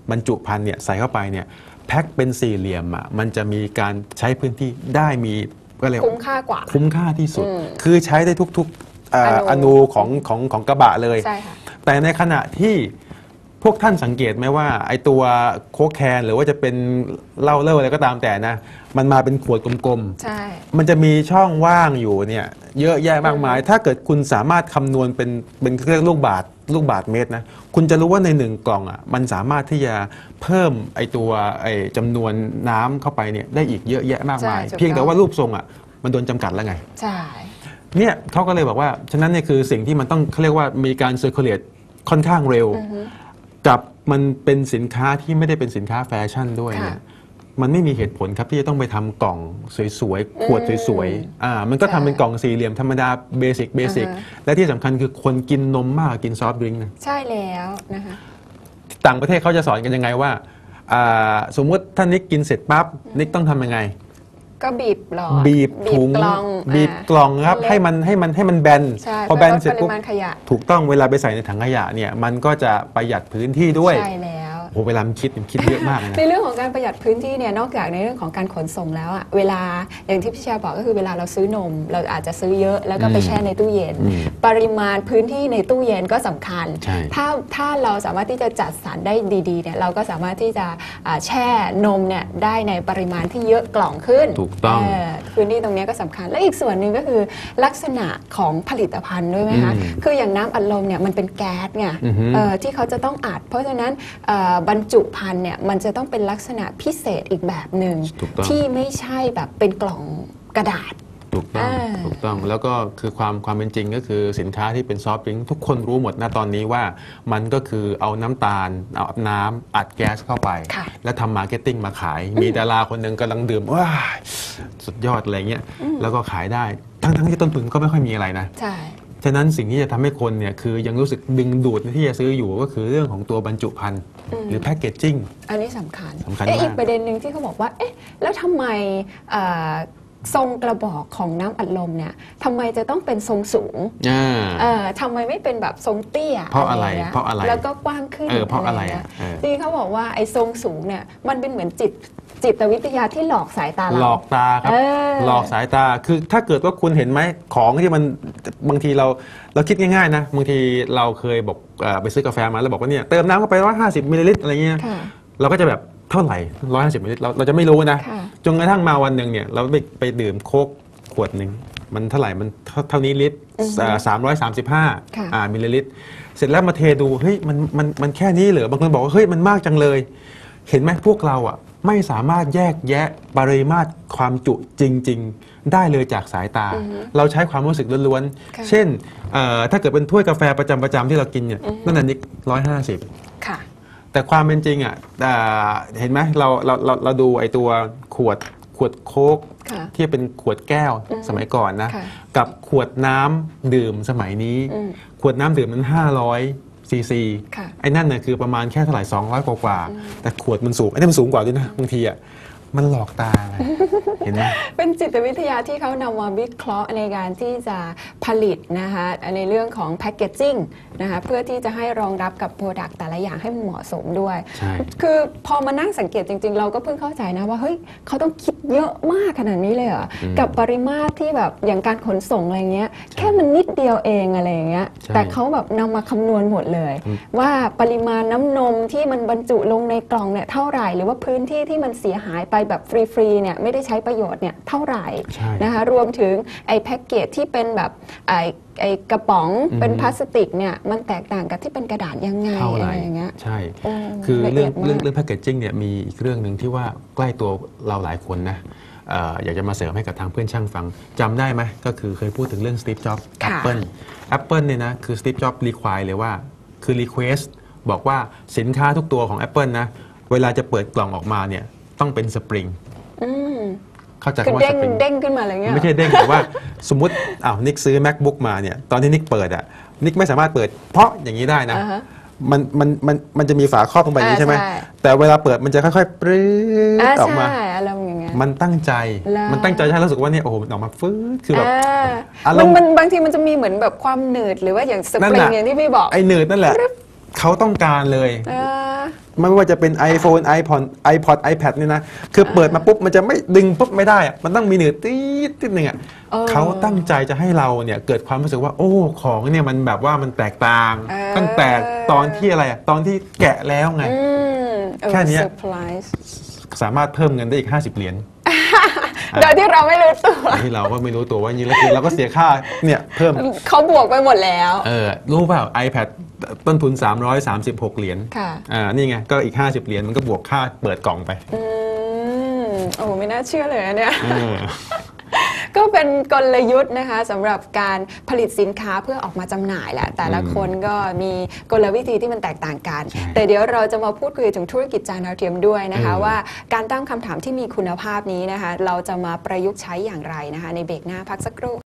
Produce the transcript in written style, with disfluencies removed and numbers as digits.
บรรจุภัณฑ์เนี่ยใส่เข้าไปเนี่ยแพ็คเป็นสี่เหลี่ยมอ่ะมันจะมีการใช้พื้นที่ได้มีก็เรียกคุ้มค่ากว่าคุ้มค่าที่สุดคือใช้ได้ทุกอนูของกระบะเลยใช่ค่ะแต่ในขณะที่พวกท่านสังเกตไหมว่าไอตัวโค้กแคนหรือว่าจะเป็นเหล้าอะไรก็ตามแต่นะมันมาเป็นขวดกลมๆใช่มันจะมีช่องว่างอยู่เนี่ยเยอะแยะมากมายถ้าเกิดคุณสามารถคำนวณเป็นเรียกลูกบาทเมตรนะคุณจะรู้ว่าใน1กล่องอ่ะมันสามารถที่จะเพิ่มไอตัวจำนวนน้ำเข้าไปเนี่ยได้อีกเยอะแยะมากมายเพียงแต่ว่ารูปทรงอ่ะมันโดนจำกัดแล้วไงใช่เนี่ยเขาก็เลยบอกว่าฉะนั้นเนี่ยคือสิ่งที่มันต้องเขาเรียกว่ามีการเซอร์คูลเลตค่อนข้างเร็วกับมันเป็นสินค้าที่ไม่ได้เป็นสินค้าแฟชั่นด้วยเนี่ยมันไม่มีเหตุผลครับที่จะต้องไปทำกล่องสวยๆขวดสวยๆมันก็ทำเป็นกล่องสี่เหลี่ยมธรรมดาเบสิกและที่สำคัญคือคนกินนมมากกินซอฟต์ดริงก์นะใช่แล้วนะคะต่างประเทศเขาจะสอนกันยังไงว่าสมมติท่านนิกกินเสร็จปั๊บนิกต้องทำยังไงก็บีบหลอดบีบถุงบีบกล่องครับให้มันแบนพอแบนเสร็จปุ๊บถูกต้องเวลาไปใส่ในถังขยะเนี่ยมันก็จะประหยัดพื้นที่ด้วยใช่แล้วโอ้เวลาคิดเยอะมากนะในเรื่องของการประหยัดพื้นที่เนี่ยนอกจากในเรื่องของการขนส่งแล้วอะเวลาอย่างที่พี่แชร์บอกก็คือเวลาเราซื้อนมเราอาจจะซื้อเยอะแล้วก็ไปแช่ในตู้เย็นปริมาณพื้นที่ในตู้เย็นก็สำคัญถ้าเราสามารถที่จะจัดสรรได้ดีๆเนี่ยเราก็สามารถที่จะแช่นมเนี่ยได้ในปริมาณที่เยอะกล่องขึ้นถูกต้องพื้นที่ตรงนี้ก็สำคัญและอีกส่วนหนึ่งก็คือลักษณะของผลิตภัณฑ์ด้วยไหมคะคืออย่างน้ำอัดลมเนี่ยมันเป็นแก๊สไงที่เขาจะต้องอัดเพราะฉะนั้นบรรจุภัณฑ์เนี่ยมันจะต้องเป็นลักษณะพิเศษอีกแบบหนึ่งที่ไม่ใช่แบบเป็นกล่องกระดาษถูกต้องแล้วก็คือความเป็นจริงก็คือสินค้าที่เป็นซอฟต์ดริงก์ทุกคนรู้หมดนะตอนนี้ว่ามันก็คือเอาน้ำตาลเอาน้ำอัดแก๊สเข้าไปแล้วทำมาร์เก็ตติ้งมาขายมีดาราคนหนึ่งกำลังดื่มว้าสุดยอดอะไรเงี้ยแล้วก็ขายได้ทั้งที่ต้นทุนก็ไม่ค่อยมีอะไรนะใช่ฉะนั้นสิ่งที่จะทำให้คนเนี่ยคือยังรู้สึกดึงดูดที่จะซื้ออยู่ก็คือเรื่องของตัวบรรจุภัณฑ์หรือแพคเกจจิ้งอันนี้สำคัญมากอีกประเด็นหนึ่งที่เขาบอกว่าเอ๊ะแล้วทำไมทรงกระบอกของน้ำอัดลมเนี่ยทำไมจะต้องเป็นทรงสูงทำไมไม่เป็นแบบทรงเตี้ยเพราะอะไรแล้วก็กว้างขึ้นเพราะอะไรที่เขาบอกว่าไอ้ทรงสูงเนี่ยมันเป็นเหมือนจิตวิทยาที่หลอกสายตาเราหลอกตาครับหลอกสายตาคือถ้าเกิดว่าคุณเห็นไหมของที่มันบางทีเราคิดง่ายๆนะบางทีเราเคยบอกไปซื้อกาแฟมาแล้วบอกว่าเนี่ยเติมน้ำเข้าไป150มิลลิลิตรอะไรเงี้ยเราก็จะแบบเท่าไหร่150มิลลิลิตรเราจะไม่รู้นะจนกระทั่งมาวันหนึ่งเนี่ยเราไปดื่มโค้กขวดหนึ่งมันเท่าไหร่มันเท่านี้ลิตร335มิลลิลิตรเสร็จแล้วมาเทดูเฮ้ยมันแค่นี้เหรอบางคนบอกว่าเฮ้ยมันมากจังเลยเห็นไหมพวกเราอ่ะไม่สามารถแยกแยะปริมาตรความจุจริงๆได้เลยจากสายตาเราใช้ความรู้สึกล้วนๆเช่นถ้าเกิดเป็นถ้วยกาแฟประจำที่เรากินเนี่ยนั่นน่ะนิก150ค่ะแต่ความเป็นจริงอ่ะเห็นไหมเราดูไอ้ตัวขวดโค้กที่เป็นขวดแก้วสมัยก่อนนะกับขวดน้ำดื่มสมัยนี้ขวดน้ำดื่มมัน500ซีซีไอ้นั่นน่ะคือประมาณแค่เท่าไหร่200กว่าแต่ขวดมันสูงไอ้นี่มันสูงกว่าด้วยนะบางทีอ่ะมันหลอกตาเห็นไหมเป็นจิตวิทยาที่เขานำมาวิเคราะห์ในการที่จะผลิตนะคะในเรื่องของแพคเกจจิ้งนะคะเพื่อที่จะให้รองรับกับโปรดักต์แต่ละอย่างให้มันเหมาะสมด้วยคือพอมานั่งสังเกตจริงๆเราก็เพิ่งเข้าใจนะว่าเฮ้ยเขาต้องคิดเยอะมากขนาดนี้เลยเหรอกับปริมาตรที่แบบอย่างการขนส่งอะไรเงี้ยแค่มันนิดเดียวเองอะไรเงี้ยแต่เขาแบบนำมาคำนวณหมดเลยว่าปริมาณน้ำนมที่มันบรรจุลงในกล่องเนี่ยเท่าไหร่หรือว่าพื้นที่ที่มันเสียหายไปแบบฟรีๆเนี่ยไม่ได้ใช้ประโยชน์เนี่ยเท่าไหร่นะคะรวมถึงไอ้แพ็กเกจที่เป็นแบบไอ้กระป๋องเป็นพลาสติกเนี่ยมันแตกต่างกับที่เป็นกระดาษยังไงอะไรอย่างเงี้ยใช่คือเรื่องแพ็กเกจจิ้งเนี่ยมีอีกเรื่องหนึ่งที่ว่าใกล้ตัวเราหลายคนนะอยากจะมาเสริมให้กับทางเพื่อนช่างฟังจำได้ไหมก็คือเคยพูดถึงเรื่องสตีฟจ็อบส์Appleเนี่ยนะคือสตีฟจ็อบส์รีควายเลยว่าคือรีเควสบอกว่าสินค้าทุกตัวของ Apple นะเวลาจะเปิดกล่องออกมาเนี่ยต้องเป็นสปริงเข้าใจว่าสปริงเด้งขึ้นมาอะไรเงี้ยไม่ใช่เด้งแต่ว่าสมมตินิกซื้อ MacBook มาเนี่ยตอนที่นิกเปิดนิกไม่สามารถเปิดเพราะอย่างนี้ได้นะมันจะมีฝาครอบลงไปอย่างนี้ใช่ไหมแต่เวลาเปิดมันจะค่อยๆปรื้ดออกมามันตั้งใจให้รู้สึกว่าเนี่ยโอ้โหออกมาฟื้นคือแบบมันบางทีมันจะมีเหมือนแบบความหนืดหรือว่าอย่างสปริงอย่างที่พี่บอกไอ้หนืดนั่นแหละเขาต้องการเลยเออไม่ว่าจะเป็น iPhone iPod iPad นี่นะคือเปิดมาปุ๊บมันจะไม่ดึงปุ๊บไม่ได้อะมันต้องมีหนืดตีดนิดนึงอ่ะเขาตั้งใจจะให้เราเนี่ยเกิดความรู้สึกว่าโอ้ของเนี่ยมันแบบว่ามันแตกต่างตั้งแต่ตอนที่อะไรอะตอนที่แกะแล้วไงแค่เนี้ย surprise สามารถเพิ่มเงินได้อีก50 เหรียญโดยที่เราไม่รู้ตัวที่เราก็ไม่รู้ตัวว่านี่แล้วคือเราก็เสียค่าเนี่ยเพิ่มเขาบวกไปหมดแล้วรู้เปล่า iPad ต้นทุน336 เหรียญค่ะนี่ไงก็อีก50 เหรียญมันก็บวกค่าเปิดกล่องไปโอ้ไม่น่าเชื่อเลยนะเนี่ย ก็เป็นกลยุทธ์นะคะสำหรับการผลิตสินค้าเพื่อออกมาจำหน่ายแหละแต่ละคนก็มีกลวิธีที่มันแตกต่างกัน แต่เดี๋ยวเราจะมาพูดคุยถึงธุรกิจจานดาวเทียมด้วยนะคะว่าการตั้งคำถามที่มีคุณภาพนี้นะคะเราจะมาประยุกต์ใช้อย่างไรนะคะในเบรกหน้าพักสักครู่